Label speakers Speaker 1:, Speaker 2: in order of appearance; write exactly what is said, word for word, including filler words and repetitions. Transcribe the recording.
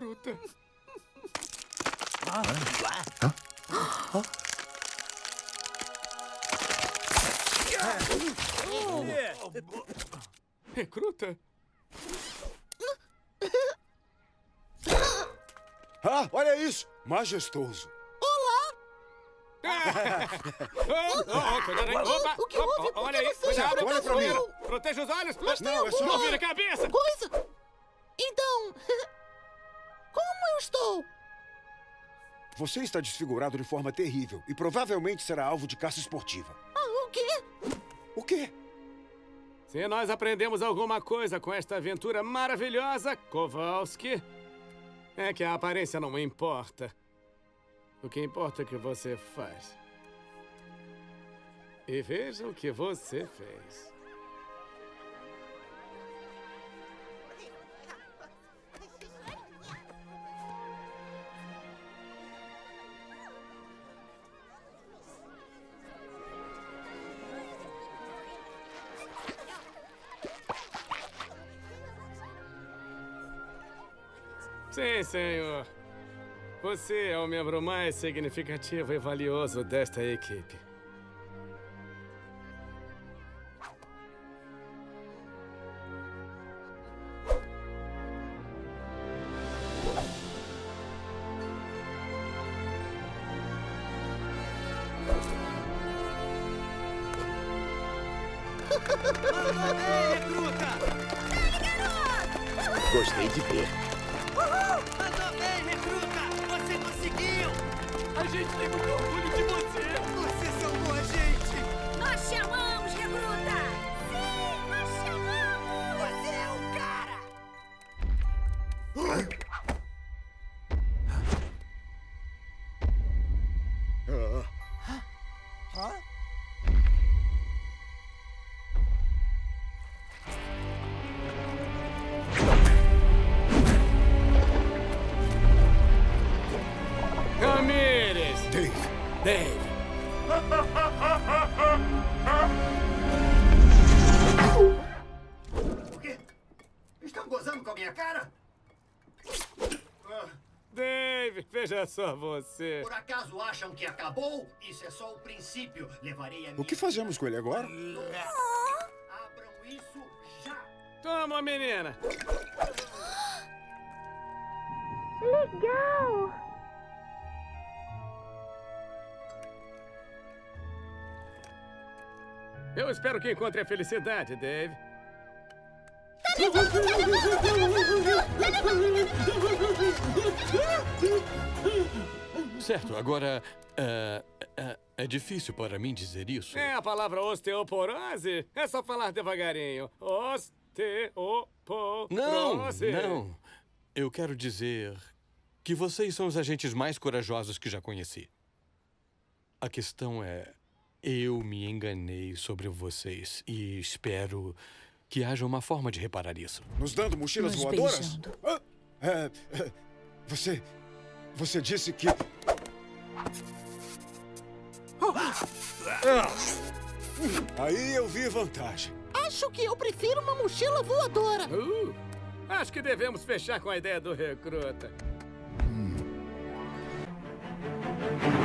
Speaker 1: recruta.
Speaker 2: Ah.
Speaker 3: Hã?
Speaker 2: Ah.
Speaker 1: Recruta?
Speaker 4: Ah, olha isso! Majestoso.
Speaker 1: Oh, oh, cuidado aí. Opa,
Speaker 5: O que houve?
Speaker 1: opa,
Speaker 5: Por
Speaker 1: olha
Speaker 5: que
Speaker 1: aí.
Speaker 5: você
Speaker 1: Cuidado,
Speaker 5: já
Speaker 4: olha pra mim.
Speaker 1: Proteja os olhos.
Speaker 5: Mas
Speaker 4: Não, é só-
Speaker 1: Não vira a cabeça.
Speaker 5: Coisa? Então, como eu estou?
Speaker 4: Você está desfigurado de forma terrível e provavelmente será alvo de caça esportiva.
Speaker 5: Ah, o quê?
Speaker 4: O quê?
Speaker 1: Se nós aprendemos alguma coisa com esta aventura maravilhosa, Kowalski, é que a aparência não importa. O que importa é o que você faz. E veja o que você fez. Sim, senhor. Você é o membro mais significativo e valioso desta equipe.
Speaker 3: Gostei de ver.
Speaker 2: Mandou bem, recruta! Você conseguiu!
Speaker 1: A gente tem muito orgulho de você!
Speaker 2: Você salvou a gente!
Speaker 6: Nós chamamos, recruta! Sim, nós chamamos!
Speaker 2: Você é o cara!
Speaker 3: Ah.
Speaker 1: Ramírez!
Speaker 4: Dave!
Speaker 1: Dave!
Speaker 7: O quê? Estão gozando com a minha cara?
Speaker 1: Dave, veja só você.
Speaker 7: Por acaso acham que acabou? Isso é só o princípio. Levarei a minha...
Speaker 4: O que fazemos com ele agora?
Speaker 7: Abram isso já!
Speaker 1: Toma, menina!
Speaker 6: Legal!
Speaker 1: Eu espero que encontre a felicidade, Dave.
Speaker 8: Certo, agora, é, é, é difícil para mim dizer isso.
Speaker 1: É a palavra osteoporose? É só falar devagarinho. Osteoporose.
Speaker 8: Não, não. Eu quero dizer que vocês são os agentes mais corajosos que já conheci. A questão é, eu me enganei sobre vocês e espero que haja uma forma de reparar isso.
Speaker 4: Nos dando mochilas
Speaker 5: Nos
Speaker 4: voadoras?
Speaker 5: beijando.
Speaker 4: Ah, é, é, você... Você disse que... Aí eu vi vantagem.
Speaker 5: Acho que eu prefiro uma mochila voadora.
Speaker 1: Uh, acho que devemos fechar com a ideia do recruta.
Speaker 4: Hum.